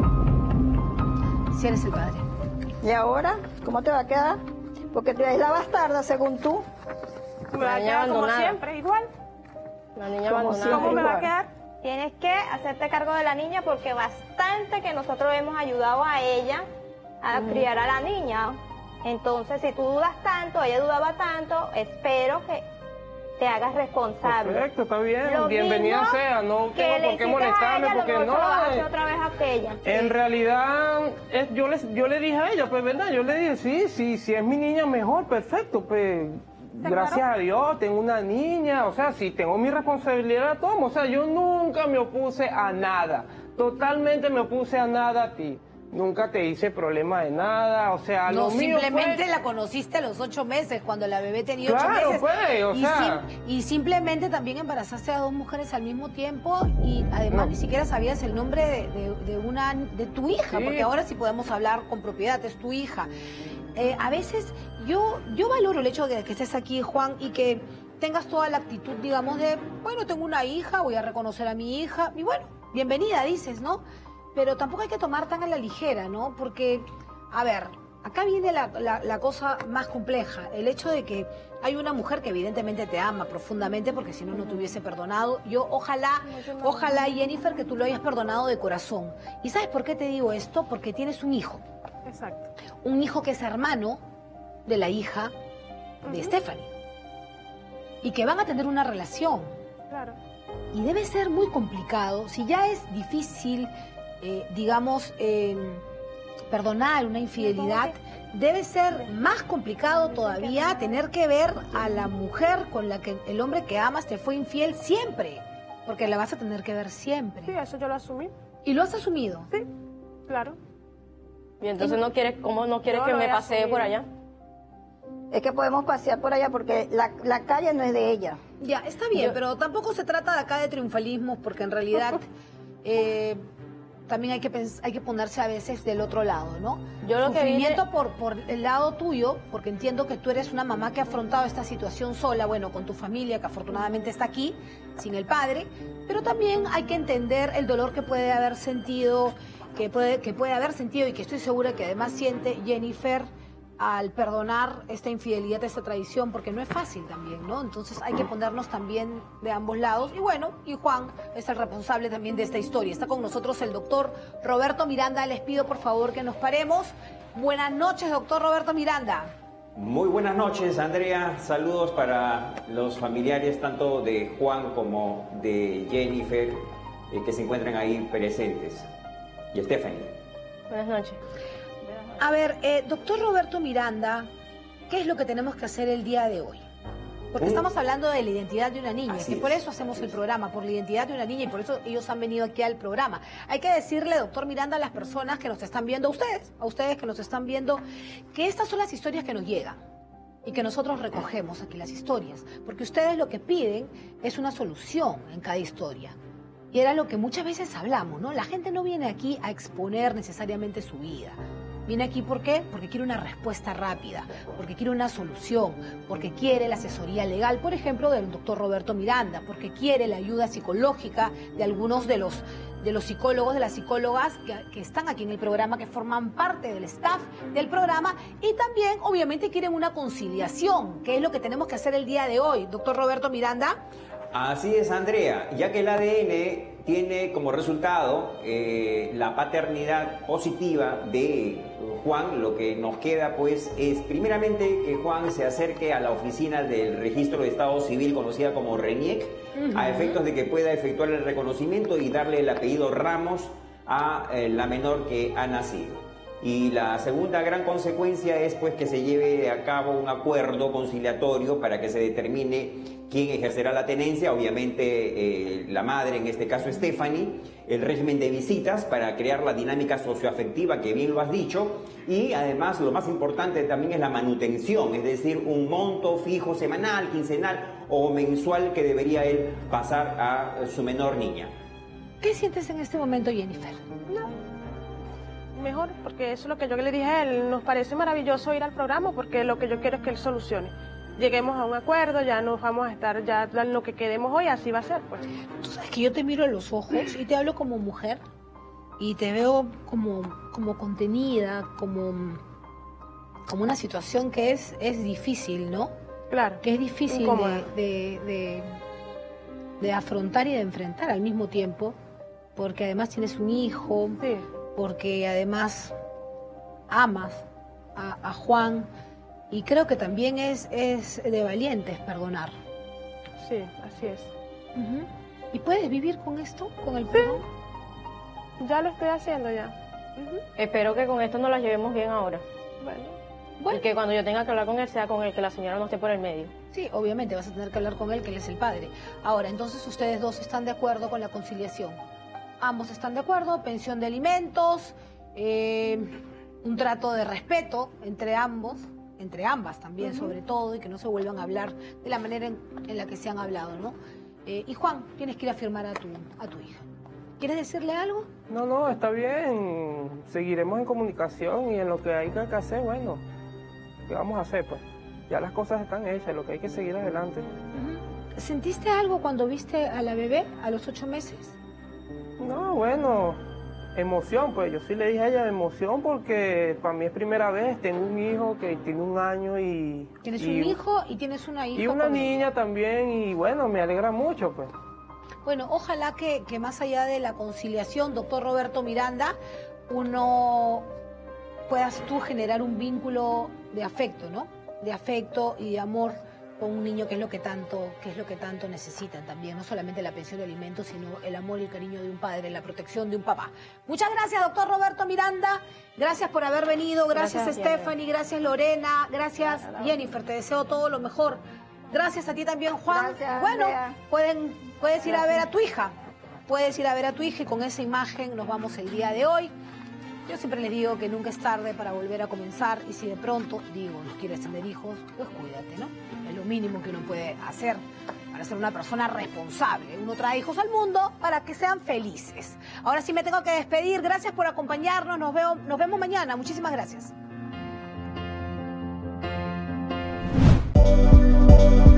sí eres el padre. ¿Y ahora? ¿Cómo te va a quedar? Porque te es la bastarda, según tú. Me va a quedar como siempre, igual. La niña Como abandonada. siempre. ¿Cómo me va a igual. quedar? Tienes que hacerte cargo de la niña porque bastante que nosotros hemos ayudado a ella a criar a la niña. Entonces, si tú dudas tanto, ella dudaba tanto, espero que te hagas responsable. Perfecto, está bien. Lo Bienvenida mismo sea. No que tengo le por qué hiciste a molestarme ella, porque lo no. mismo se lo vas a hacer eh, otra vez a aquella. En realidad, es- yo, les, yo le dije a ella, pues, ¿verdad? Yo le dije, sí, sí, si es mi niña, mejor, perfecto, pues, gracias a Dios, tengo una niña, o sea, si tengo mi responsabilidad, tomo, o sea, yo nunca me opuse a nada, totalmente me opuse a nada a ti, nunca te hice problema de nada, o sea, No, lo mío simplemente fue... la conociste a los ocho meses, cuando la bebé tenía Claro, ocho meses. pues, o y, sea. sim- y simplemente también embarazaste a dos mujeres al mismo tiempo y además No. ni siquiera sabías el nombre de, de- de una de tu hija, Sí. porque ahora sí podemos hablar con propiedad, es tu hija. Eh, a veces yo, yo valoro el hecho de que estés aquí, Juan, y que tengas toda la actitud, digamos, de, bueno, tengo una hija, voy a reconocer a mi hija, y bueno, bienvenida, dices, ¿no? Pero tampoco hay que tomar tan a la ligera, ¿no? Porque, a ver, acá viene la, la- la cosa más compleja, el hecho de que hay una mujer que evidentemente te ama profundamente, porque si no, no te hubiese perdonado. Yo, ojalá, ojalá, Jennifer, que tú lo hayas perdonado de corazón. ¿Y sabes por qué te digo esto? Porque tienes un hijo. Exacto. Un hijo que es hermano de la hija de Stephanie. Y que van a tener una relación. Claro. Y debe ser muy complicado, si ya es difícil, eh, digamos, eh, perdonar una infidelidad, debe ser más complicado todavía tener que ver a la mujer con la que el hombre que amas te fue infiel siempre, porque la vas a tener que ver siempre. Sí, eso yo lo asumí. ¿Y lo has asumido? Sí, claro. Y entonces no quieres, ¿cómo no quieres Yo que lo me he pasee asumido. por allá? Es que podemos pasear por allá porque la, la calle no es de ella. Ya, está bien, Yo- pero tampoco se trata de acá de triunfalismo, porque en realidad eh, también hay que, pens- hay que ponerse a veces del otro lado, ¿no? Yo lo que Sufrimiento vine- por, por el lado tuyo, porque entiendo que tú eres una mamá que ha afrontado esta situación sola, bueno, con tu familia, que afortunadamente está aquí, sin el padre, pero también hay que entender el dolor que puede haber sentido, que puede, que puede haber sentido y que estoy segura que además siente Jennifer al perdonar esta infidelidad, esta traición, porque no es fácil también, ¿no? Entonces hay que ponernos también de ambos lados. Y bueno, y Juan es el responsable también de esta historia. Está con nosotros el doctor Roberto Miranda. Les pido por favor que nos paremos. Buenas noches, doctor Roberto Miranda. Muy buenas noches, Andrea. Saludos para los familiares tanto de Juan como de Jennifer eh, que se encuentran ahí presentes. Y Stephanie. Buenas noches. A ver, eh, doctor Roberto Miranda, ¿qué es lo que tenemos que hacer el día de hoy? Porque Un- estamos hablando de la identidad de una niña, Así que por es, eso hacemos así el es. programa, por la identidad de una niña, y por eso ellos han venido aquí al programa. Hay que decirle, doctor Miranda, a las personas que nos están viendo, a ustedes, a ustedes que nos están viendo, que estas son las historias que nos llegan y que nosotros recogemos aquí las historias, porque ustedes lo que piden es una solución en cada historia. Y era lo que muchas veces hablamos, ¿no? La gente no viene aquí a exponer necesariamente su vida. Viene aquí ¿por qué? Porque quiere una respuesta rápida, porque quiere una solución, porque quiere la asesoría legal, por ejemplo, del doctor Roberto Miranda, porque quiere la ayuda psicológica de algunos de los, de los psicólogos, de las psicólogas que, que están aquí en el programa, que forman parte del staff del programa, y también, obviamente, quieren una conciliación, que es lo que tenemos que hacer el día de hoy. Doctor Roberto Miranda. Así es, Andrea, ya que el A D N tiene como resultado eh, la paternidad positiva de Juan, lo que nos queda pues es primeramente que Juan se acerque a la oficina del Registro de Estado Civil, conocida como RENIEC, uh-huh. a efectos de que pueda efectuar el reconocimiento y darle el apellido Ramos a eh, la menor que ha nacido. Y la segunda gran consecuencia es pues que se lleve a cabo un acuerdo conciliatorio para que se determine quién ejercerá la tenencia, obviamente eh, la madre, en este caso Stephanie, el régimen de visitas para crear la dinámica socioafectiva que bien lo has dicho, y además lo más importante también es la manutención, es decir, un monto fijo semanal, quincenal o mensual que debería él pasar a su menor niña. ¿Qué sientes en este momento, Jennifer? No. Mejor, porque eso es lo que yo le dije a él, nos parece maravilloso ir al programa porque lo que yo quiero es que él solucione. Lleguemos a un acuerdo, ya nos vamos a estar, ya lo que quedemos hoy, así va a ser, pues. Tú sabes que yo te miro a los ojos y te hablo como mujer y te veo como, como contenida, como, como una situación que es, es difícil, ¿no? Claro. Que es difícil de, de, de, de afrontar y de enfrentar al mismo tiempo, porque además tienes un hijo, sí. porque además amas a, a Juan. Y creo que también es, es de valientes perdonar. Sí, así es. Uh-huh. ¿Y puedes vivir con esto, con el sí. perdón? Ya lo estoy haciendo ya. Uh-huh. Espero que con esto nos la llevemos bien ahora. Bueno. Bueno. Y que cuando yo tenga que hablar con él sea con él, que la señora no esté por el medio. Sí, obviamente vas a tener que hablar con él, que él es el padre. Ahora, entonces ustedes dos están de acuerdo con la conciliación. Ambos están de acuerdo, pensión de alimentos, eh, un trato de respeto entre ambos. entre ambas también, uh-huh. sobre todo, y que no se vuelvan a hablar de la manera en, en la que se han hablado, ¿no? Eh, y Juan, tienes que ir a firmar a tu, a tu hija. ¿Quieres decirle algo? No, no, está bien. Seguiremos en comunicación y en lo que hay que hacer, bueno, ¿qué vamos a hacer, pues? Ya las cosas están hechas, lo que hay que seguir adelante. Uh-huh. ¿Sentiste algo cuando viste a la bebé a los ocho meses? No, bueno... emoción, pues yo sí le dije a ella emoción porque para mí es primera vez, tengo un hijo que tiene un año y... Tienes y, un hijo y tienes una hija. Y una niña ella. también y bueno, me alegra mucho, pues. Bueno, ojalá que, que más allá de la conciliación, doctor Roberto Miranda, uno puedas tú generar un vínculo de afecto, ¿no? De afecto y de amor con un niño, que es lo que tanto, que es lo que tanto necesitan también, no solamente la pensión de alimentos, sino el amor y el cariño de un padre, la protección de un papá. Muchas gracias, doctor Roberto Miranda, gracias por haber venido, gracias, gracias Stephanie, gracias Lorena, gracias Jennifer, te deseo todo lo mejor. Gracias a ti también, Juan. Gracias, bueno, Andrea. pueden, puedes ir a ver a tu hija, puedes ir a ver a tu hija y con esa imagen nos vamos el día de hoy. Yo siempre les digo que nunca es tarde para volver a comenzar y si de pronto, digo, no quieres tener hijos, pues cuídate, ¿no? Es lo mínimo que uno puede hacer para ser una persona responsable. Uno trae hijos al mundo para que sean felices. Ahora sí me tengo que despedir. Gracias por acompañarnos. Nos, veo, nos vemos mañana. Muchísimas gracias.